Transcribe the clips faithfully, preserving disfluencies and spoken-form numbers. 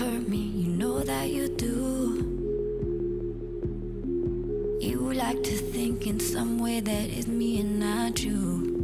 hurt me, you know that you do. You like to think in some way that it's me and not you.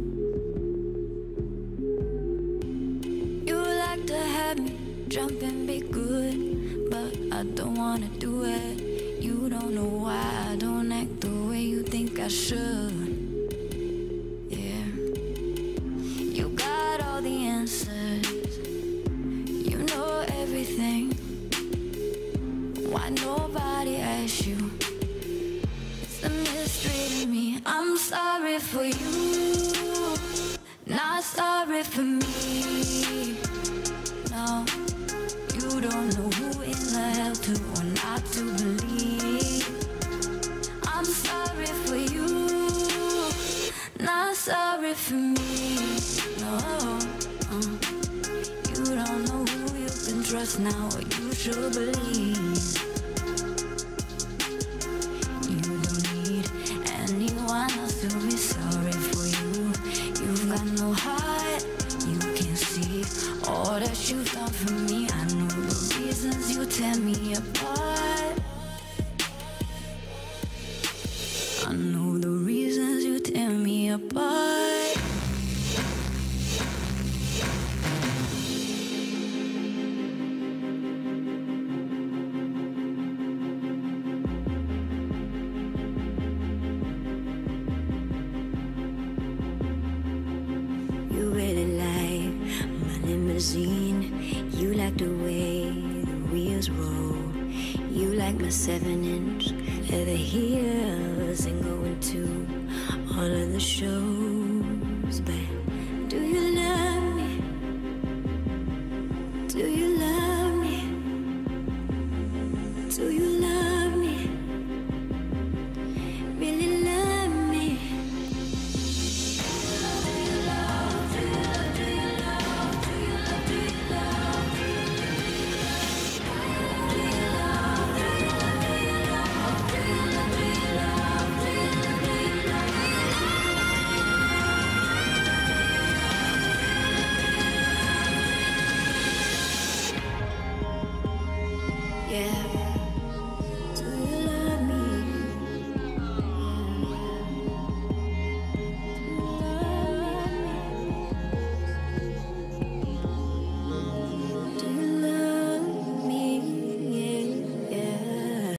You like to have me jump and be good, but I don't wanna do it. You don't know why I don't act the way you think I should. Yeah, you got all the answers, you know everything. Why nobody asked you? It's a mystery to me. I'm sorry for you, not sorry for me. No, you don't know who in the hell to or not to believe. I'm sorry for you, not sorry for me. No, uh, you don't know who you can trust now or you should believe. You don't need anyone else to be sorry for you. You've got no heart, you can see all that you've done for me. I know the reasons you tear me apart. I know the reasons you tear me apart. You really like my limousine. You like the way the wheels roll. You like my seven inch leather heels and going to all of the shows. But do you love me? Do you love me? Do you love me? Really love me? Yeah.